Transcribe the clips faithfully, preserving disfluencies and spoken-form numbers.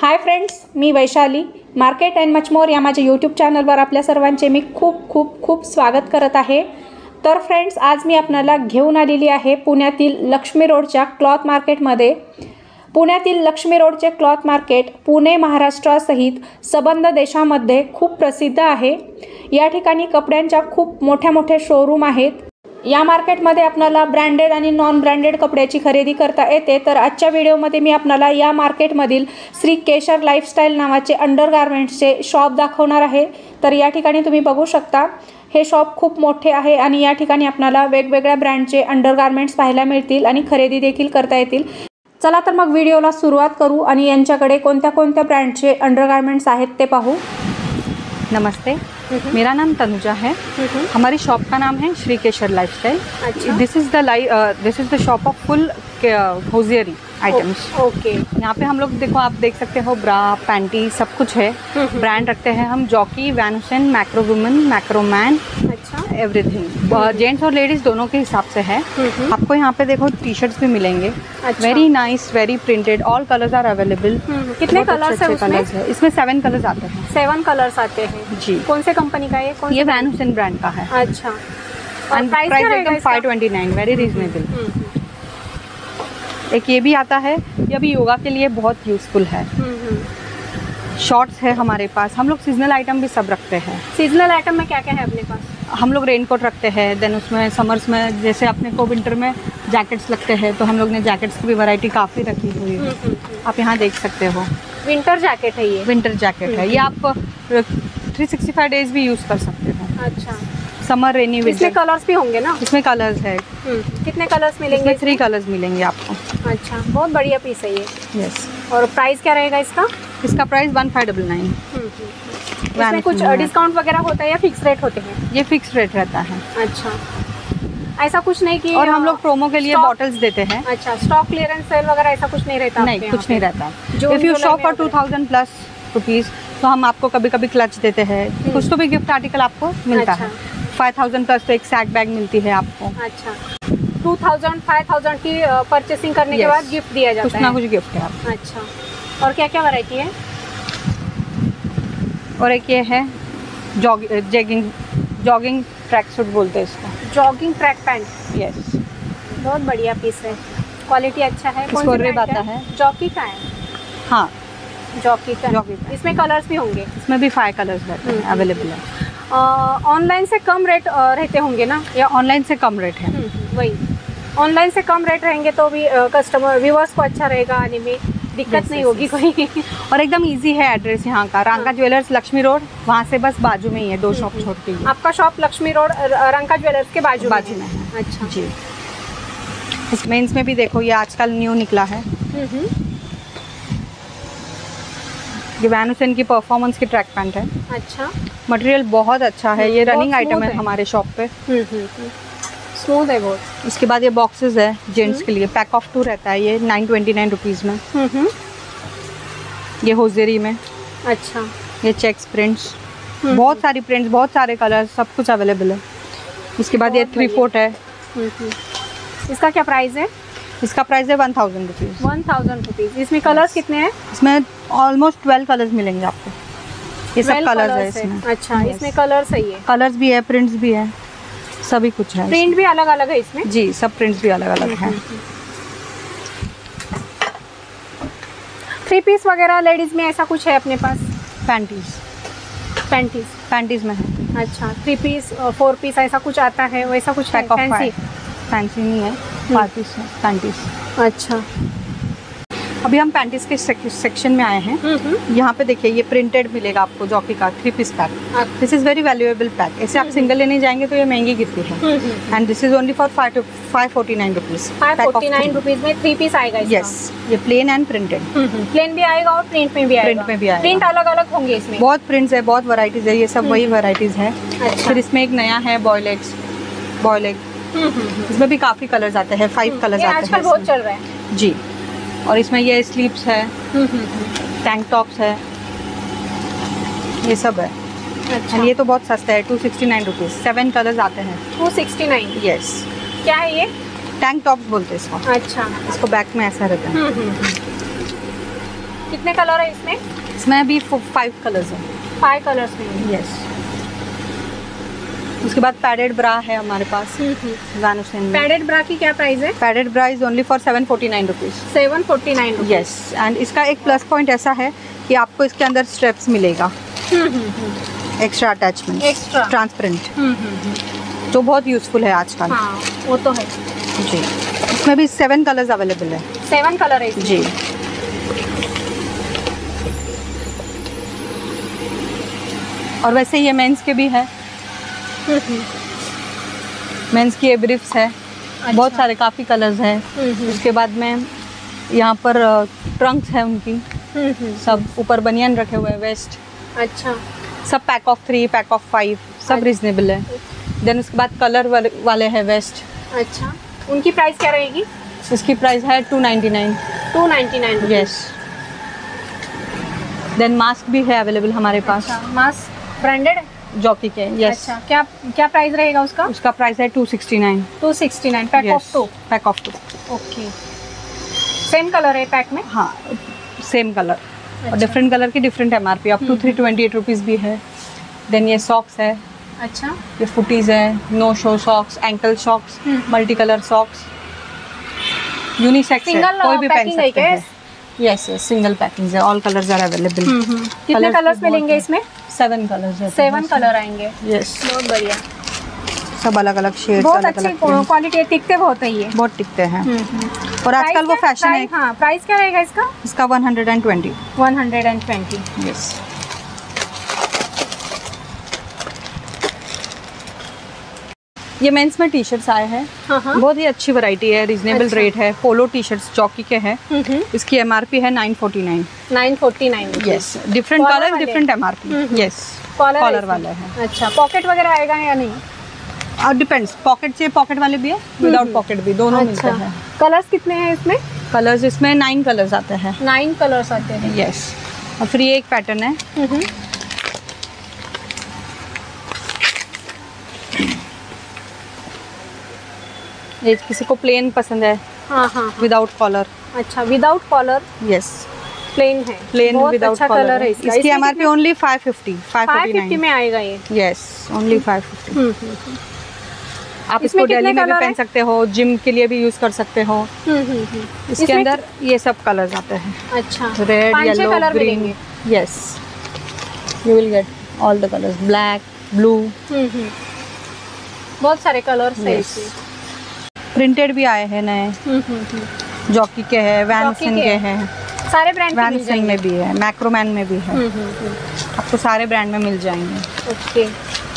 हाय friends, मी Vaishali market and much more या माझ्या यूट्यूब चॅनलवर आपल्या सर्वांचे मी खूप खूप खूप स्वागत करत आहे। तर फ्रेंड्स, आज मी आपल्याला घेऊन आलेली आहे पुण्यातील लक्ष्मी रोडच्या क्लॉथ मार्केटमध्ये। पुण्यातील लक्ष्मी रोडचे क्लॉथ मार्केट पुणे महाराष्ट्रासहित संबंध देशामध्ये खूप प्रसिद्ध आहे। या ठिकाणी कपड्यांच्या खूप मोठ्या मोठ्या शोरूम आहेत। या मार्केटमध्ये आपल्याला ब्रँडेड आणि नॉन ब्रँडेड कपड्याची खरेदी करता येते। तर आजच्या व्हिडिओमध्ये मी आपल्याला या मार्केटमधील श्री केशर लाईफस्टाईल नावाचे अंडरगार्मेंट्सचे शॉप दाखवणार आहे। तर या ठिकाणी तुम्ही बघू शकता, हे शॉप खूप मोठे आहे आणि या ठिकाणी आपल्याला वेगवेगळ्या ब्रँडचे अंडरगार्मेंट्स पाहायला मिळतील आणि खरेदी देखील करता येतील। चला तर मग व्हिडिओला सुरुवात करू आणि यांच्याकडे कोणत्या कोणत्या ब्रँडचे अंडरगार्मेंट्स आहेत ते पाहू। नमस्ते, मेरा नाम तनुजा है। हमारी शॉप का नाम है Shri Keshar lifestyle. This is the लाई this is the shop of full hosiery items. Okay, यहाँ पे हम लोग देखो, आप देख सकते हो, ब्रा पैंटी सब कुछ है। ब्रांड रखते हैं हम Jockey, Van Heusen, Macro Woman, Macroman, अच्छा, एवरीथिंग। जेंट्स और लेडीज दोनों के हिसाब से है। आपको यहाँ पे देखो टी शर्ट्स भी मिलेंगे। Very nice, very printed, all colours are available. कितने कलर्स है उसमें? है इसमें सेवन कलर्स आते हैं। सेवन कलर्स आते हैं जी। कौन से कंपनी का है? कौन ये वैनुसन ब्रांड का है। अच्छा, और प्राइस एकदम five twenty nine, very reasonable. एक ये भी आता है, ये भी योगा के लिए बहुत यूजफुल है। शॉर्ट्स है हमारे पास। हम लोग सीजनल आइटम भी सब रखते हैं। सीजनल आइटम में क्या क्या है अपने पास? हम लोग रेनकोट रखते हैं, देन उसमें समर्स में जैसे अपने को विंटर में जैकेट्स लगते हैं, तो हम लोग ने जैकेट्स की भी वैरायटी काफ़ी रखी हुई है। आप यहाँ देख सकते हो, विंटर जैकेट है ये। विंटर जैकेट है ये, आप थ्री सिक्सटी फाइव डेज भी यूज़ कर सकते हो। अच्छा, समर, रेनी, विंटर। इसमें कलर्स भी होंगे ना? इसमें कलर्स है। कितने कलर्स मिलेंगे? इसमें थ्री कलर्स मिलेंगे आपको। अच्छा, बहुत बढ़िया पीस है ये। यस। और प्राइस क्या रहेगा इसका? इसका price one five double nine. इसमें कुछ डिस्काउंट वगैरह होता है या फिक्स रेट होते हैं? ये फिक्स रेट रहता है। अच्छा, ऐसा कुछ नहीं कि और हम लोग प्रोमो के लिए बॉटल्स देते हैं। अच्छा, स्टॉक क्लियरेंस सेल वगैरह ऐसा कुछ नहीं रहता? नहीं, कुछ नहीं रहता। If you shop for two thousand plus rupees तो हम आपको कभी कभी क्लच देते हैं, कुछ तो भी गिफ्ट आर्टिकल आपको मिलता है। फाइव थाउजेंड प्लस तो एक सैक बैग मिलती है आपको। अच्छा, टू थाउजेंड फाइव थाउजेंड की परचेसिंग करने के बाद गिफ्ट दिया जाता है? कुछ ना कुछ गिफ्ट है आपको। अच्छा, और क्या क्या वैरायटी है? और एक ये है jog jagging jogging track suit बोलते हैं इसको। Jogging track pant. यस, बहुत बढ़िया पीस है, क्वालिटी अच्छा है। इसको रिब आता है। जॉकी का है? हाँ, जॉकी का। जॉकी का। इसमें कलर्स भी होंगे? इसमें भी फाइव कलर्स रहते हैं, अवेलेबल है। ऑनलाइन से कम रेट रहते होंगे ना? या ऑनलाइन से कम रेट है? वही, ऑनलाइन से कम रेट रहेंगे तो भी कस्टमर व्यूअर्स को अच्छा रहेगा, आने में दिक्कत नहीं होगी कोई। और एकदम इजी है एड्रेस यहाँ का। रंका ज्वेलर्स लक्ष्मी रोड, वहाँ से बस बाजू में ही है, दो शॉप छोड़ के। आपका shop Laxmi road Ranka jewellers के बाजू बाजू में है। अच्छा जी। इसमें इसमें भी देखो, ये आजकल न्यू निकला है। ये वैनुसन की परफॉर्मेंस की ट्रैक पैंट है। अच्छा, मटेरियल बहुत अच्छा है। ये रनिंग आइटम है हमारे शॉप पे। स्मूथ है बहुत। उसके बाद ये बॉक्सेस है जेंट्स के लिए, पैक ऑफ टू रहता है ये नाइन ट्वेंटी नाइन रुपीज़ में। ये होजेरी में। अच्छा, ये चेक्स प्रिंट्स, बहुत सारी प्रिंट्स, बहुत सारे कलर, सब कुछ अवेलेबल है। उसके बाद ये थ्री फोर्थ है। इसका क्या प्राइस है? इसका प्राइस है one thousand rupees. One thousand rupees. इसमें कलर्स कितने हैं? इसमें ऑलमोस्ट ट्वेल्व कलर्स मिलेंगे आपको। ये सब कलर्स है इसमें। अच्छा, इसमें कलर्स है, ये कलर्स भी है, प्रिंट्स भी है, सभी कुछ है। प्रिंट भी अलग अलग है इसमें? जी, सब प्रिंट्स भी अलग अलग हैं। थ्री पीस वगैरह लेडीज़ में ऐसा कुछ है अपने पास? पैंटीज पैंटीज पैंटीज में है। अच्छा, थ्री पीस फोर पीस ऐसा कुछ आता है, वैसा कुछ है? फैंसी फैंसी नहीं है, फाइव पीस है पैंटीज। अच्छा, अभी हम पैंटीज के सेक, सेक्शन में आए हैं। यहाँ पे देखिए, ये प्रिंटेड मिलेगा आपको, जॉकी का three piece pack. This is very valuable pack. ऐसे आप सिंगल लेने जाएंगे तो ये महंगी गिरती है। And this is only for five five forty nine rupees. Five forty nine rupees में थ्री पीस आएगा? यस, ये प्लेन एंड प्रिंटेड। प्लेन भी आएगा और प्रिंट में भी आएगा? प्रिंट में भी आएगा। प्रिंट अलग अलग होंगे इसमें? बहुत प्रिंट्स है, बहुत वैराइटीज़ है, ये सब वही वैराइटीज़ है। फिर इसमें एक नया है बॉयलेग्स, बॉयलेग। इसमें भी काफ़ी कलर्स आते हैं, फाइव कलर्स आते हैं। आजकल बहुत चल रहा है। जी। और इसमें ये स्लीव्स है, टैंक टॉप्स है, ये सब है। अच्छा। ये तो बहुत सस्ता है, two sixty nine rupees. Seven colours आते हैं। Two sixty nine? यस। क्या है ये? टैंक टॉप्स बोलते हैं इसको। अच्छा, इसको बैक में ऐसा रहता है। कितने कलर है इसमें? इसमें अभी फाइव कलर्स हैं। फाइव कलर्स में? यस। उसके बाद पैडेड ब्रा है हमारे पास। वैनुसिन में। पैडेड ब्रा की क्या प्राइस है? Padded bra is only for seven forty nine rupees. Seven forty nine. Yes. And इसका एक प्लस पॉइंट ऐसा है कि आपको इसके अंदर स्ट्रेप्स मिलेगा, एक्स्ट्रा अटैचमेंट, एक्स्ट्रा ट्रांसपेरेंट, जो बहुत यूजफुल है आजकल। हाँ, वो तो है जी। इसमें भी सेवन कलर्स अवेलेबल है। सेवन कलर है इसमें? जी। और वैसे ये मेंस के भी है। मेंस की एब्रिफ्स है। अच्छा। बहुत सारे काफ़ी कलर्स हैं। उसके बाद में यहाँ पर ट्रंक्स है उनकी, सब ऊपर बनियान रखे हुए हैं, वेस्ट। अच्छा। सब pack of three, pack of five, सब रिजनेबल है। देन उसके बाद कलर वाले वाले हैं वेस्ट। अच्छा, उनकी प्राइस क्या रहेगी? इसकी प्राइस है two ninety nine. Two ninety nine. Yes. Then mask भी है अवेलेबल हमारे पास। अच्छा, मास्क ब्रांडेड है? जॉकी के। यस। अच्छा, क्या क्या प्राइस रहेगा उसका? उसका प्राइस है two sixty nine. Two sixty nine, pack of two. Pack of two. Okay. Same colour है पैक में? हाँ, सेम कलर। अच्छा। और डिफरेंट कलर की different M R P, up to three twenty eight rupees भी है। Then ये socks है। अच्छा। ये फुटीज़ है, no show socks, ankle socks, multi colour socks, unisex है, कोई भी पहन सकते हैं। यस यस, सिंगल पैकिंग है, ऑल कलर्स आर अवेलेबल। कितने कलर्स मिलेंगे इसमें? सेवन कलर्स है। सेवन कलर आएंगे। यस। बहुत बढ़िया, सब अलग अलग शेड्स, बहुत अच्छी क्वालिटी है, टिकते बहुत है ये, बहुत टिकते हैं। और आजकल वो फैशन है। हाँ, प्राइस क्या रहेगा इसका? इसका one hundred and twenty. One hundred and twenty. Yes. ये मेंस में टी शर्ट्स आए हैं। हाँ हाँ। बहुत ही अच्छी वैरायटी है, रीजनेबल अच्छा। रेट है। पोलो टी शर्ट्स जॉकी के हैं। इसकी एमआरपी है nine forty nine. Nine forty nine. Yes. Different colour, different MRP. Yes. Collar वाले हैं। अच्छा, पॉकेट वगैरह आएगा या नहीं? और डिपेंड्स, पॉकेट से पॉकेट वाले भी है, विदाउट पॉकेट भी, दोनों मिलते हैं। कलर्स कितने हैं इसमें? कलर्स इसमें नाइन कलर्स आते हैं। नाइन कलर्स आते हैं। यस। और फिर ये एक पैटर्न है। ये किसी को प्लेन पसंद है। हाँ हाँ। Without collar. अच्छा, विदाउट कॉलर। यस। प्लेन है। प्लेन विदाउट अच्छा कलर है इसका। इसकी MRP only five fifty. Five fifty में आएगा ये। Yes, only five fifty. आप इसको डेली में भी पहन सकते हो, जिम के लिए भी यूज कर सकते हो। इसके अंदर ये सब कलर्स आते हैं। अच्छा, red, yellow, green. Yes, you will get all the colours, black, blue. बहुत सारे कलर्स हैं इसमें। प्रिंटेड भी आए हैं नए, जॉकी के हैं, वैनसन के हैं, सारे ब्रांड में मिल जाएंगे। में भी है, मैक्रोमैन में भी है। आपको सारे ब्रांड में मिल जाएंगे। ओके।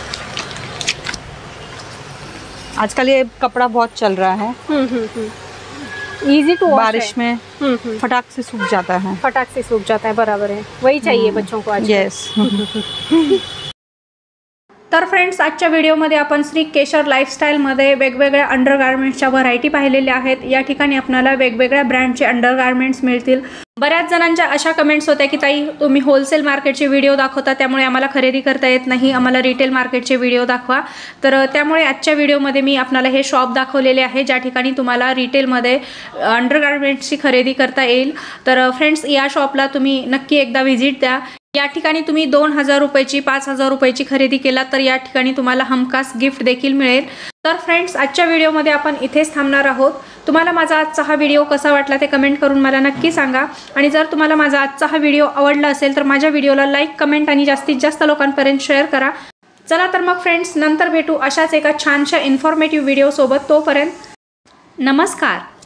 आजकल ये कपड़ा बहुत चल रहा है। Easy to wash. बारिश में फटाक से सूख जाता है। फटाक से सूख जाता है, बराबर है, वही चाहिए बच्चों को आज। यस। तर फ्रेंड्स, आजच्या व्हिडिओमध्ये आपण श्री केशर लाईफस्टाईलमध्ये वेगवेगळ्या अंडरगार्मेंट्सच्या व्हरायटी पाहिलेल्या आहेत। या ठिकाणी आपल्याला वेगवेगळ्या ब्रँडचे अंडरगार्मेंट्स मिळतील। बऱ्याच जणांच्या अशा कमेंट्स होत्या की ताई तुम्ही होलसेल मार्केटचे व्हिडिओ दाखवता, त्यामुळे आम्हाला खरेदी करता येत नाही, आम्हाला रिटेल मार्केटचे व्हिडिओ दाखवा। तर त्यामुळे आजच्या व्हिडिओमध्ये मी आपल्याला हे शॉप दाखवलेले आहे, ज्या ठिकाणी तुम्हाला रिटेलमध्ये अंडरगार्मेंट्सची खरेदी करता येईल। तर फ्रेंड्स, या शॉपला तुम्ही नक्की एकदा व्हिजिट द्या। या ठिकाणी तुम्ही दोन हजार रुपयाची, पाच हजार रुपयाची खरेदी केला तर या ठिकाणी तुम्हाला हमखास गिफ्ट देखील मिळेल। तर फ्रेंड्स, आजच्या व्हिडिओमध्ये आपण इथेच थांबणार आहोत। तुम्हाला माझा आजचा हा व्हिडिओ कसा वाटला ते कमेंट करून मला नक्की सांगा। आणि जर तुम्हाला माझा आजचा हा व्हिडिओ आवडला असेल तर माझ्या व्हिडिओला लाईक, कमेंट आणि जास्तीत जास्त लोकांपर्यंत शेअर करा। चला तर मग फ्रेंड्स, नंतर भेटू अशाच एका छानशा इन्फॉर्मेटिव्ह व्हिडिओ सोबत। तोपर्यंत नमस्कार।